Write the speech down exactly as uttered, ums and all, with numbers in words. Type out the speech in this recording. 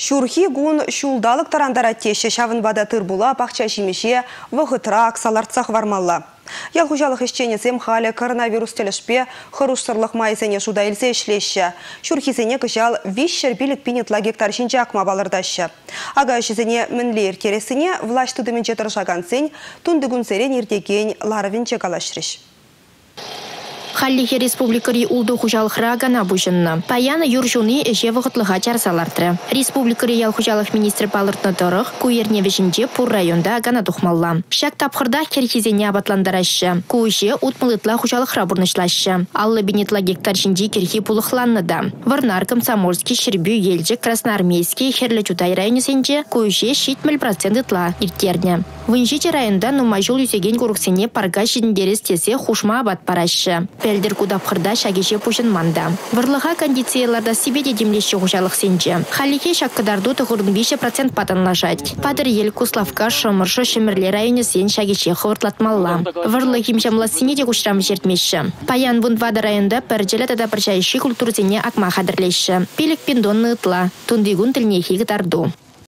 Шурхи гун шулдалық тарандара теші шавынбада тырбула пақча шимеше вғытрак салартсақ вармалла. Ял хужалық ешченесем халі коронавирус телешпе хұрушсырлық майсене шуда елсе ішлеші. Шурхисене кышал вишшер билік пинетла гектар шинчакма балырдашы. Ага ішізене мінлер кересіне влаш тұдымен жетіршаған сен тұндығын серен ердеген ларывин чекалашрыш. Халлихи республикари улду хужалыхра гана бушынна. Паяна юржуны эше вғытлыға чарсалартры. Республикари ял хужалық министр палыртны тұрық, куерне вежінже пур районда гана тухмалла. Шак тапқырда керхизене абатландарашы. Куыше утмылытла хужалыхра бурнышлашы. Аллы бенетла гектар жинже керхи пулықланны да. Варнар, Комсомольский, Шербю, Ельчик, Красноармейский, Херлі-Чутай районесенже куыше шитміл процентытла иртерне. Вынжиче районда нумайжул юсеген куруксене парга жиндерес тесе хушма абат парашы. Пәлдір кудапқырда шагеше пушынманда. Варлыға кондицияларда себеде демлеші хужалық сенже. Халихе шаккадарду тұғырын беш процент патанлашать. Падыр ел Куславка, Шымыршы, Шемірлі районы сен шагеше хывыртлатмалла. Варлы химшамла сенеде кушрам жертмеші. Паян Бундвада районда пәрджелі тада парчайши культурзене акма хадырлеші. Пелік пендонны ытла. Тундигун тілнехи гытарду.